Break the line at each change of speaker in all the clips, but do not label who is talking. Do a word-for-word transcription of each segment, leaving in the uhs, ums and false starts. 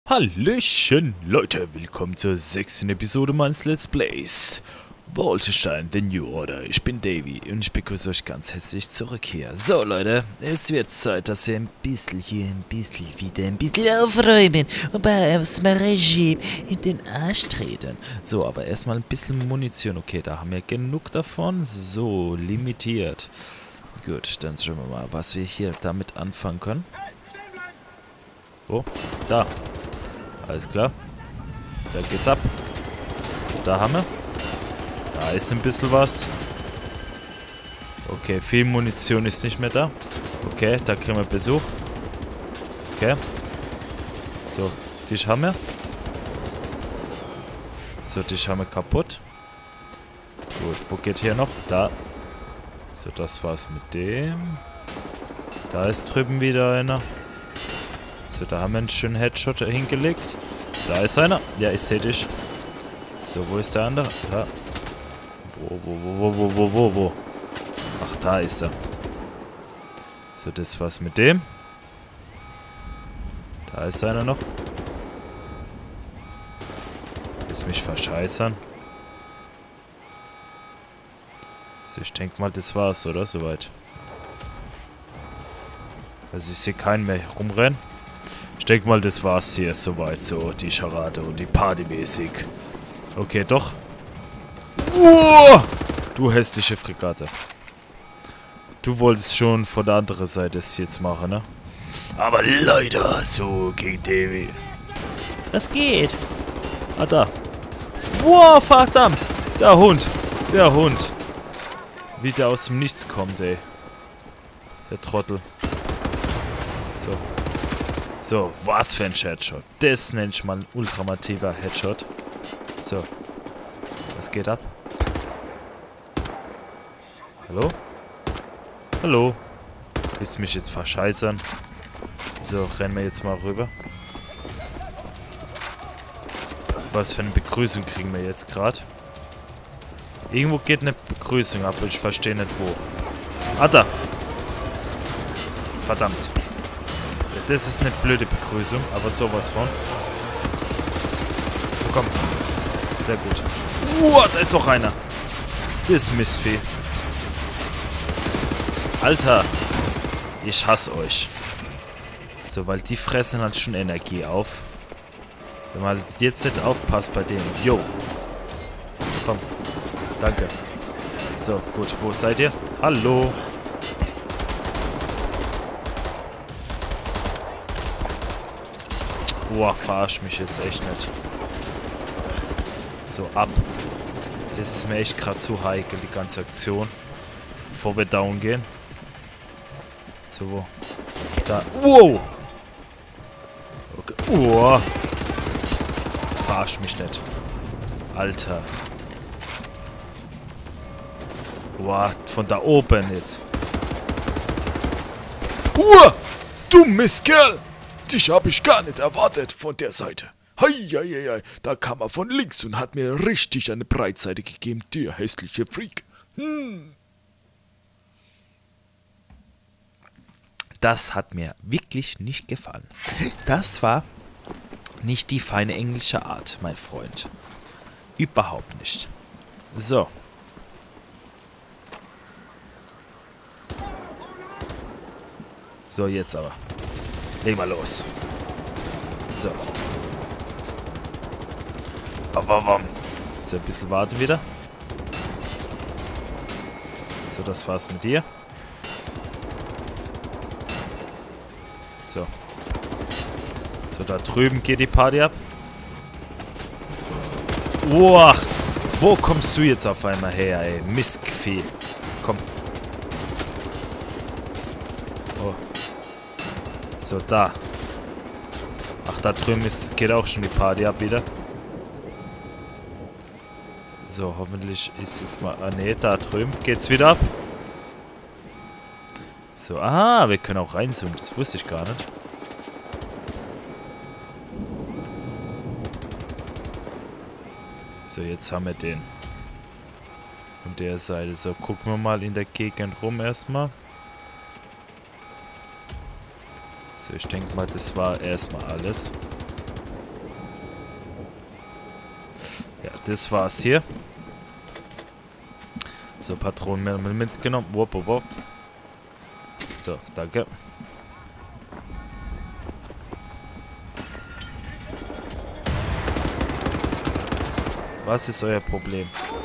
Hallöchen, Leute, willkommen zur sechsten Episode meines Let's Plays Wolfenstein The New Order. Ich bin Davy und ich begrüße euch ganz herzlich zurück hier. So Leute, es wird Zeit, dass wir ein bisschen hier, ein bisschen wieder, ein bisschen aufräumen und bei uns dem Regime in den Arsch treten. So, aber erstmal ein bisschen Munition. Okay, da haben wir genug davon. So, limitiert. Gut, dann schauen wir mal, was wir hier damit anfangen können. Oh, da. Alles klar. Da geht's ab. Da haben wir. Da ist ein bisschen was. Okay, viel Munition ist nicht mehr da. Okay, da kriegen wir Besuch. Okay. So, dich haben wir. So, dich haben wir kaputt. Gut, wo geht hier noch? Da. So, das war's mit dem. Da ist drüben wieder einer. So, da haben wir einen schönen Headshot hingelegt. Da ist einer. Ja, ich sehe dich. So, wo ist der andere? Da. Wo, wo, wo, wo, wo, wo, wo? Ach, da ist er. So, das war's mit dem. Da ist einer noch. Willst mich verscheißern? So, ich denke mal, das war's, oder? Soweit. Also, ich sehe keinen mehr rumrennen. Ich denke mal, das war's hier soweit, so die Charade und die Party mäßig. Okay, doch. Uah! Du hässliche Fregatte. Du wolltest schon von der anderen Seite es jetzt machen, ne? Aber leider, so gegen Davy. Das geht. Ah, da. Wow, verdammt. Der Hund. Der Hund. Wie der aus dem Nichts kommt, ey. Der Trottel. So. So, was für ein Headshot. Das nenne ich mal ein ultimativer Headshot. So. Was geht ab? Hallo? Hallo? Willst du mich jetzt verscheißern? So, rennen wir jetzt mal rüber. Was für eine Begrüßung kriegen wir jetzt gerade? Irgendwo geht eine Begrüßung ab, ich verstehe nicht wo. Ah, da! Verdammt. Das ist eine blöde Begrüßung, aber sowas von. So, komm. Sehr gut. Uah, da ist doch einer. Das Mistvieh. Alter. Ich hasse euch. So, weil die fressen halt schon Energie auf. Wenn man jetzt nicht aufpasst bei denen. Jo. Komm. Danke. So, gut. Wo seid ihr? Hallo. Boah, verarsch mich jetzt echt nicht. So, ab. Das ist mir echt gerade zu heikel, die ganze Aktion. Bevor wir down gehen. So, wo? Da. Wow! Okay. Uah. Verarsch mich nicht. Alter. Boah, von da oben jetzt. Uah! Du Mistkerl! Dich habe ich gar nicht erwartet von der Seite. Heieiei, da kam er von links und hat mir richtig eine Breitseite gegeben, der hässliche Freak. Hm. Das hat mir wirklich nicht gefallen. Das war nicht die feine englische Art, mein Freund. Überhaupt nicht. So. So, jetzt aber. Leg mal los. So. So, ein bisschen warten wieder. So, das war's mit dir. So. So, da drüben geht die Party ab. Uah, wo kommst du jetzt auf einmal her, ey? Mistvieh. Komm. Oh. So, da. Ach, da drüben ist, geht auch schon die Party ab wieder. So, hoffentlich ist es mal... Ah, ne, da drüben geht's wieder ab. So, aha, wir können auch reinzoomen. Das wusste ich gar nicht. So, jetzt haben wir den. Von der Seite. So, gucken wir mal in der Gegend rum erstmal. So, ich denke mal, das war erstmal alles. Ja, das war's hier. So, Patronen mitgenommen. Wop, wop, wop. So, danke. Was ist euer Problem?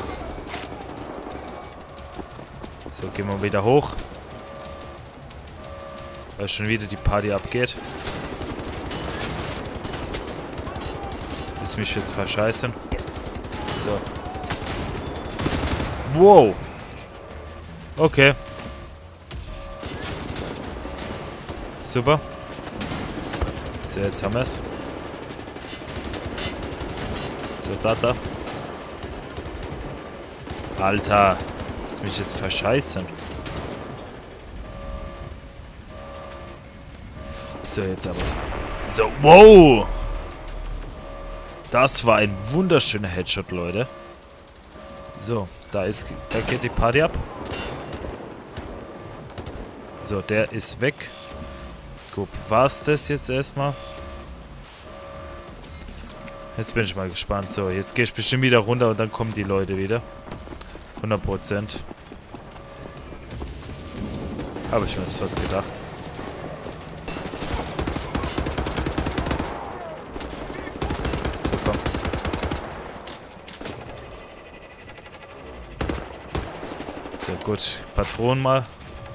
So, gehen wir wieder hoch. Weil schon wieder die Party abgeht. Ist mich jetzt verscheißen. So. Wow. Okay. Super. So, jetzt haben wir es. So, da, da. Alter. Willst mich jetzt verscheißen? So, jetzt aber. So, wow. Das war ein wunderschöner Headshot, Leute. So, da ist, da geht die Party ab. So, der ist weg. Gut, war's das jetzt erstmal? Jetzt bin ich mal gespannt. So, jetzt gehe ich bestimmt wieder runter und dann kommen die Leute wieder. hundert Prozent. Habe ich mir das fast gedacht. So, komm. So, gut. Patronen mal.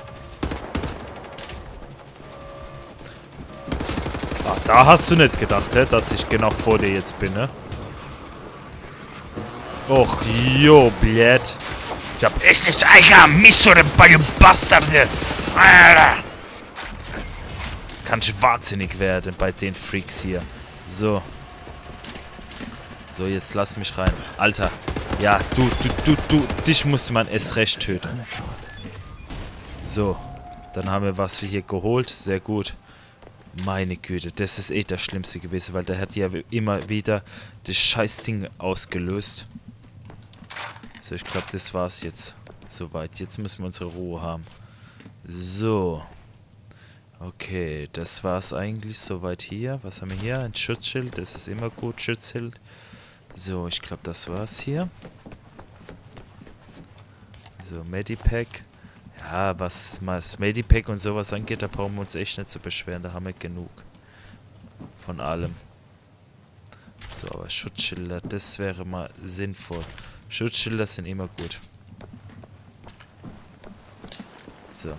Ah, da hast du nicht gedacht, hä, dass ich genau vor dir jetzt bin, ne? Och, jo, blöd. Ich hab echt nicht eingegangen, Missore, bei Bastarde. Alter. Kann ich wahnsinnig werden bei den Freaks hier. So. So, jetzt lass mich rein. Alter. Ja, du, du, du, du. Dich muss man erst recht töten. So. Dann haben wir was wir hier geholt. Sehr gut. Meine Güte, das ist eh das Schlimmste gewesen, weil der hat ja immer wieder das Scheißding ausgelöst. So, ich glaube, das war's jetzt. Soweit. Jetzt müssen wir unsere Ruhe haben. So. Okay, das war's eigentlich soweit hier. Was haben wir hier? Ein Schutzschild. Das ist immer gut, Schutzschild. So, ich glaube, das war's hier. So, Medipack. Ja, was das Medipack und sowas angeht, da brauchen wir uns echt nicht zu beschweren. Da haben wir genug. Von allem. So, aber Schutzschilder, das wäre mal sinnvoll. Schutzschilder sind immer gut. So.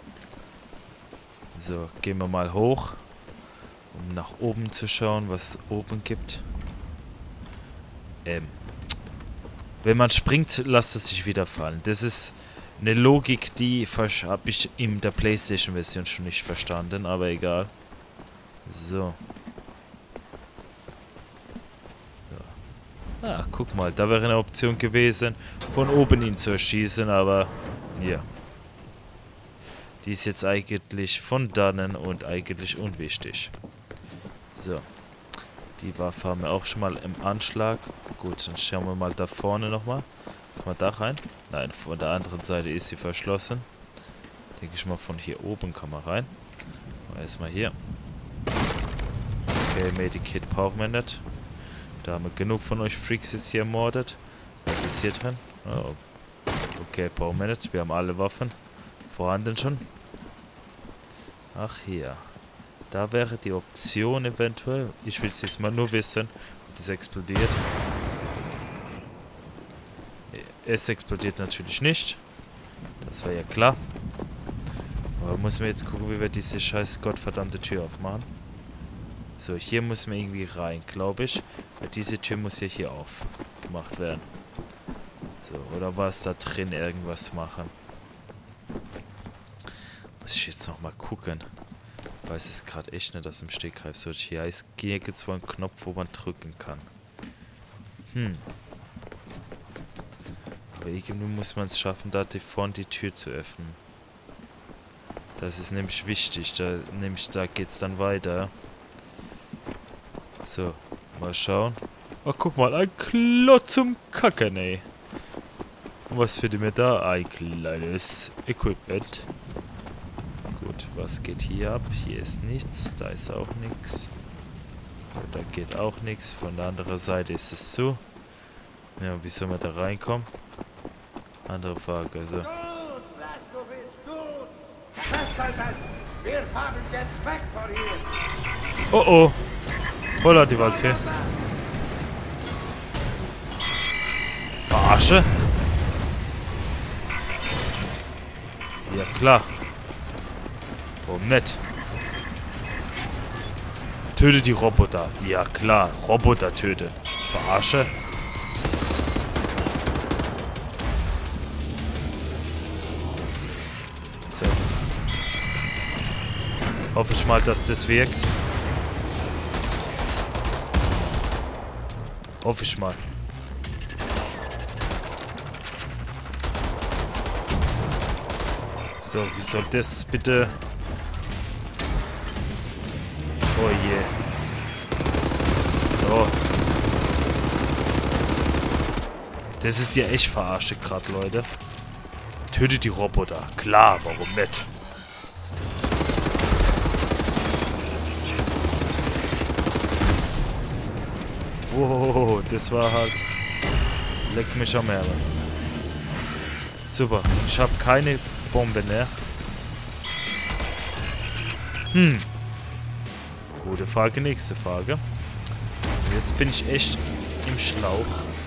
So, gehen wir mal hoch, um nach oben zu schauen, was es oben gibt. Ähm. Wenn man springt, lasst es sich wieder fallen. Das ist eine Logik, die habe ich in der PlayStation-Version schon nicht verstanden, aber egal. So. Ah, guck mal, da wäre eine Option gewesen, von oben ihn zu erschießen, aber ja. Die ist jetzt eigentlich von dannen und eigentlich unwichtig. So. Die Waffe haben wir auch schon mal im Anschlag. Gut, dann schauen wir mal da vorne nochmal. Kann man da rein? Nein, von der anderen Seite ist sie verschlossen. Denke ich mal, von hier oben kann man rein. Erstmal hier. Okay, Medikit brauchen wir nicht. Da haben wir genug von euch Freaks jetzt hier ermordet. Was ist hier drin? Oh. Okay, brauchen wir nicht. Wir haben alle Waffen vorhanden schon. Ach hier. Da wäre die Option eventuell. Ich will es jetzt mal nur wissen, ob das explodiert. Es explodiert natürlich nicht. Das war ja klar. Aber müssen wir jetzt gucken, wie wir diese scheiß gottverdammte Tür aufmachen. So, hier müssen wir irgendwie rein, glaube ich. Weil diese Tür muss ja hier aufgemacht werden. So, oder war es da drin irgendwas machen? Muss ich jetzt nochmal gucken. Ich weiß es gerade echt nicht aus dem Stegreif. So, hier ist jetzt wohl ein Knopf, wo man drücken kann. Hm. Aber irgendwie muss man es schaffen, da die vorne die Tür zu öffnen. Das ist nämlich wichtig. Da, nämlich da geht es dann weiter. So, mal schauen. Oh, guck mal, ein Klotz zum Kacken, ey. Und was findet mir da? Ein kleines Equipment. Gut, was geht hier ab? Hier ist nichts, da ist auch nichts. Da geht auch nichts. Von der anderen Seite ist es zu. Ja, wie soll man da reinkommen? Andere Frage, also.
Gut, Blaskowitz, gut. Festhalten! Wir fahren jetzt weg von hier!
Oh oh! Holla, die Waldfee. Verarsche? Ja klar. Warum nicht? Töte die Roboter. Ja klar, Roboter töte. Verarsche? So. Hoffe ich mal, dass das wirkt. Hoffe ich mal. So, wie soll das bitte... Oh je. So. Das ist ja echt verarsche gerade, Leute. Tötet die Roboter. Klar, warum nicht? Oh, das war halt... Leck mich am Ärmel. Super. Ich habe keine Bombe mehr. Hm. Gute Frage, nächste Frage. Jetzt bin ich echt im Schlauch.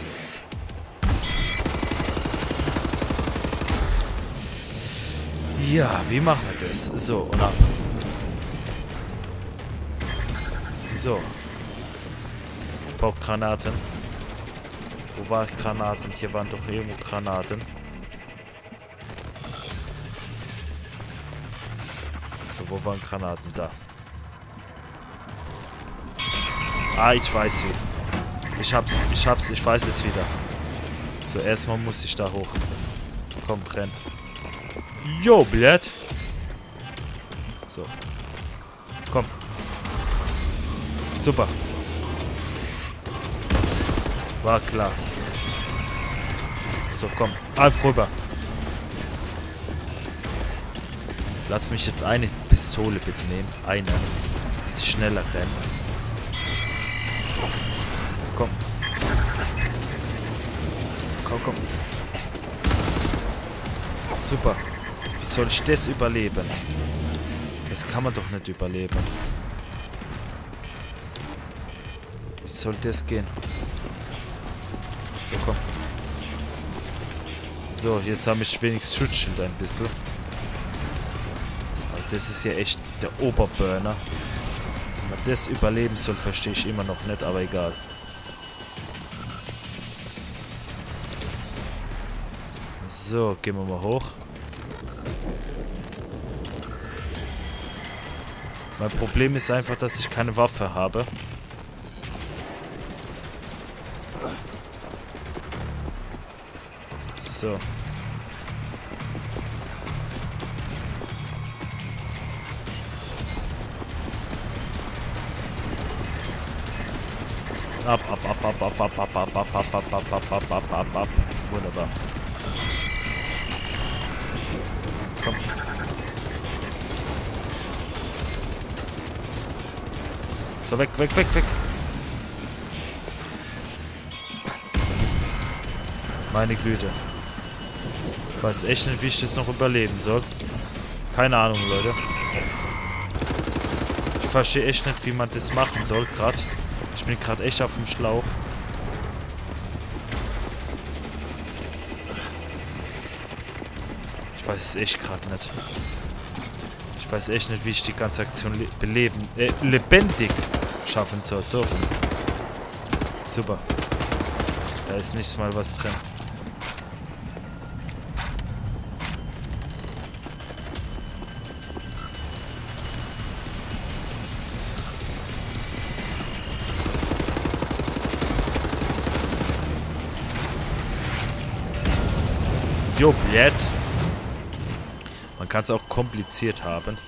Ja, wie machen wir das? So, und ab. So. Ich brauche Granaten. Wo waren Granaten? Hier waren doch irgendwo Granaten. So, wo waren Granaten? Da. Ah, ich weiß wie. Ich hab's, ich hab's, ich weiß es wieder. So, erstmal muss ich da hoch. Komm, renn. Jo, blöd. So. Komm. Super. War klar. So, komm. Alf rüber. Lass mich jetzt eine Pistole bitte nehmen. Eine. Dass ich schneller renne. So, komm. Komm, komm. Super. Wie soll ich das überleben? Das kann man doch nicht überleben. Wie soll das gehen? So, komm. So, jetzt habe ich wenigstens Schutzschild ein bisschen. Aber das ist ja echt der Oberburner. Wenn man das überleben soll, verstehe ich immer noch nicht, aber egal. So, gehen wir mal hoch. Mein Problem ist einfach, dass ich keine Waffe habe. So. Ab, ab, ab, ab, ab, ab, ab, ab, ab, ab, ab, ab, ab, ab, ab, ab, ab. Wunderbar. Komm. So, weg, weg, weg, weg. Meine Güte. Ich weiß echt nicht, wie ich das noch überleben soll. Keine Ahnung, Leute. Ich verstehe echt nicht, wie man das machen soll, gerade. Ich bin gerade echt auf dem Schlauch. Ich weiß es echt gerade nicht. Ich weiß echt nicht, wie ich die ganze Aktion le beleben, äh, lebendig schaffen soll. So rum. Super. Da ist nicht mal was drin. Jo, blöd. Man kann es auch kompliziert haben.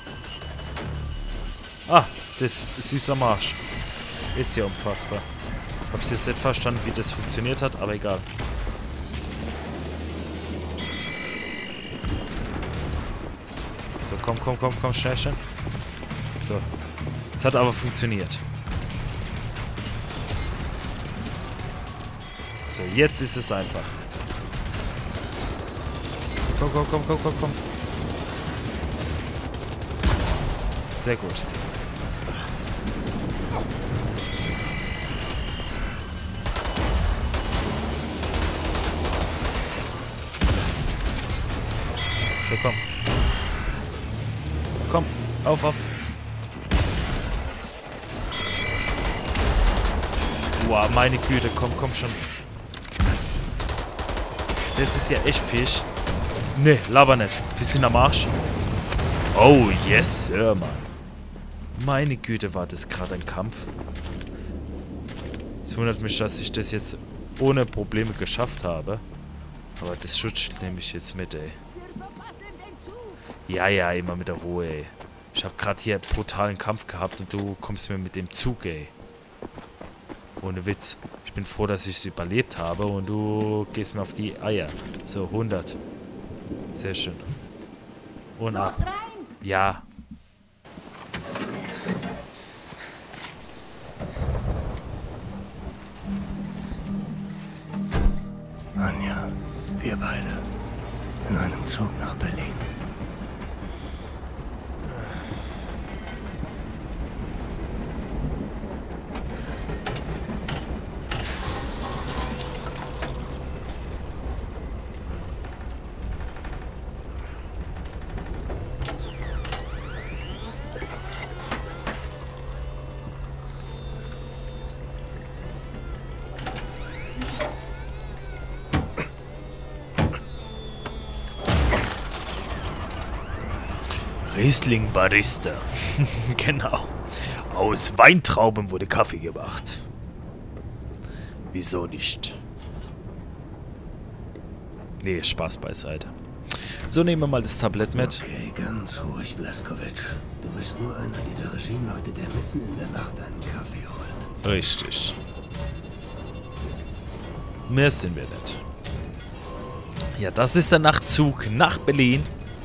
Ah, das ist am Arsch. Ist ja unfassbar. Hab's jetzt nicht verstanden, wie das funktioniert hat, aber egal. So, komm, komm, komm, komm, schnell, schnell. So. Es hat aber funktioniert. So, jetzt ist es einfach. Komm, komm, komm, komm, komm, komm. Sehr gut. So, komm. Komm, auf, auf. Wow, meine Güte, komm, komm schon. Das ist ja echt Fisch. Nee, laber nicht. Die sind am Arsch. Oh, yes, Sir, Mann. Meine Güte, war das gerade ein Kampf. Es wundert mich, dass ich das jetzt ohne Probleme geschafft habe. Aber das Schutzschild nehme ich jetzt mit, ey. Ja, ja, immer mit der Ruhe, ey. Ich habe gerade hier einen brutalen Kampf gehabt und du kommst mir mit dem Zug, ey. Ohne Witz. Ich bin froh, dass ich es überlebt habe und du gehst mir auf die Eier. So, hundert. Sehr schön. Und ab. Ja.
Anja, wir beide. In einem Zug nach Berlin.
Riesling Barista. Genau. Aus Weintrauben wurde Kaffee gemacht. Wieso nicht? Nee, Spaß beiseite. So, nehmen wir mal das Tablett mit.
Okay, ganz ruhig, Blazkowicz. Du bist nur einer dieser Regimeleute, der mitten in der Nacht einen Kaffee holt.
Richtig. Mehr sind wir nicht. Ja, das ist der Nachtzug nach Berlin.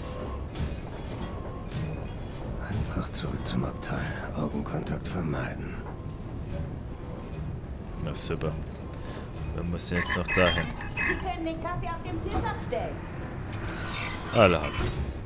Einfach zurück zum Abteil. Augenkontakt vermeiden.
Na super. Wir müssen jetzt noch dahin.
Sie können den Kaffee auf dem Tisch abstellen.
Alle haben.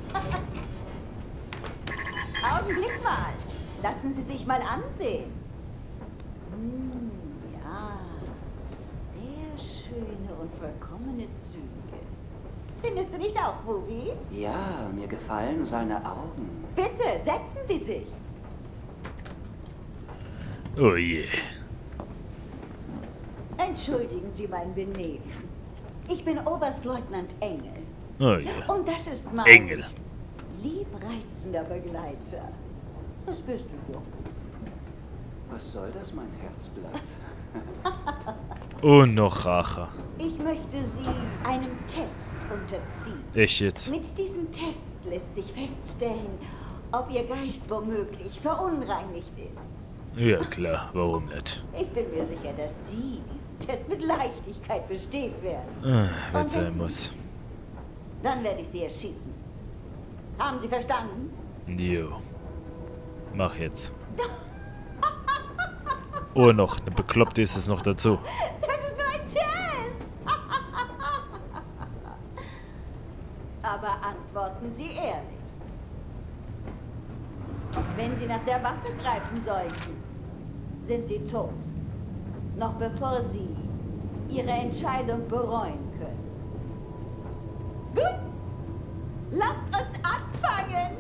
Augenblick mal. Lassen Sie sich mal ansehen. Hm, ja. Sehr schöne und vollkommene Züge. Findest du nicht auch, Bubi?
Ja, mir gefallen seine Augen.
Bitte, setzen Sie sich.
Oh je.
Entschuldigen Sie mein Benehmen. Ich bin Oberstleutnant Engel.
Oh je.
Und das ist mein
Engel.
liebreizender Begleiter. Das bist du doch.
Was soll das, mein Herzblatt?
Und noch Rache.
Ich möchte Sie einem Test unterziehen.
Ich jetzt.
Mit diesem Test lässt sich feststellen, ob Ihr Geist womöglich verunreinigt ist.
Ja klar, warum nicht?
Ich bin mir sicher, dass Sie diesen Test mit Leichtigkeit bestehen werden.
Ah, wenn
Und
sein
wenn-
muss.
Dann werde ich Sie erschießen. Haben Sie verstanden?
Jo. Mach jetzt. Oh, noch. Eine Bekloppte ist es noch dazu.
Das ist nur ein Test. Aber antworten Sie ehrlich. Wenn Sie nach der Waffe greifen sollten, sind Sie tot. Noch bevor Sie Ihre Entscheidung bereuen können. Gut. Lasst uns anfangen.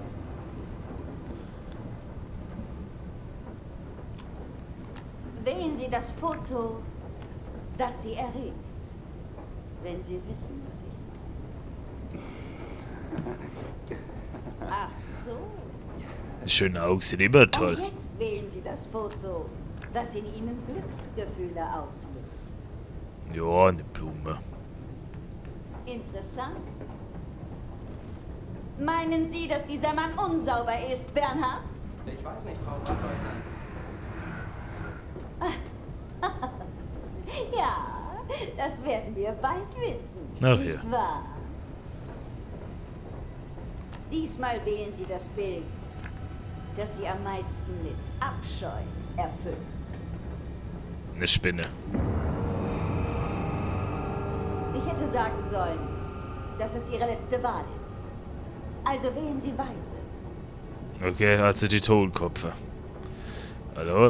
Wählen Sie das Foto, das Sie erregt. Wenn Sie wissen, was ich meine. Ach so.
Die schönen Augen sind immer toll.
Und jetzt wählen Sie das Foto, das in Ihnen Glücksgefühle auslöst.
Ja, eine Blume.
Interessant. Meinen Sie, dass dieser Mann unsauber ist, Bernhard?
Ich weiß nicht, Frau Oberstleutnant.
Ja, das werden wir bald wissen.
Ach
nicht
ja.
wahr? Diesmal wählen Sie das Bild, das Sie am meisten mit Abscheu erfüllt.
Eine Spinne.
Ich hätte sagen sollen, dass es Ihre letzte Wahl ist. Also wählen Sie weise.
Okay, also die Totenkopfe. Hallo?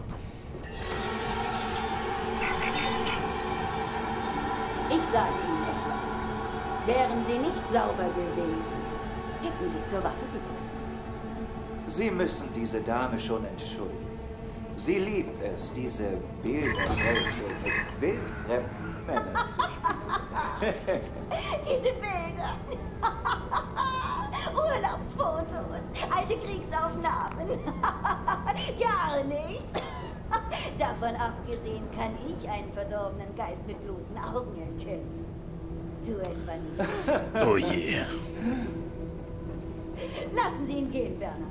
Ich sage Ihnen etwas. Wären Sie nicht sauber gewesen, hätten Sie zur Waffe gegriffen.
Sie müssen diese Dame schon entschuldigen. Sie liebt es, diese Bilderrätsel mit wildfremden Männern zu spielen.
Diese Bilder. Urlaubsfotos, alte Kriegsaufnahmen. Gar nichts. Davon abgesehen kann ich einen verdorbenen Geist mit bloßen Augen erkennen. Du etwa nicht.
Oh je.
Lassen Sie ihn gehen, Bernhard.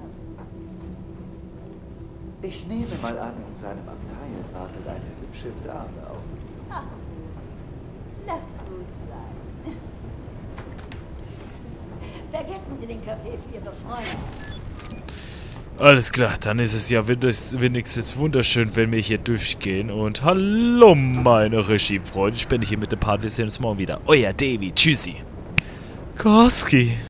Ich nehme mal an, in seinem Abteil wartet eine hübsche Dame auf ihn.
Ach, lass gut sein. Vergessen Sie den Kaffee für Ihre Freunde.
Alles klar, dann ist es ja wenigstens wunderschön, wenn wir hier durchgehen. Und hallo, meine Regiefreunde. Ich bin hier mit dem Part. Wir sehen uns morgen wieder. Euer Davy. Tschüssi. Koski.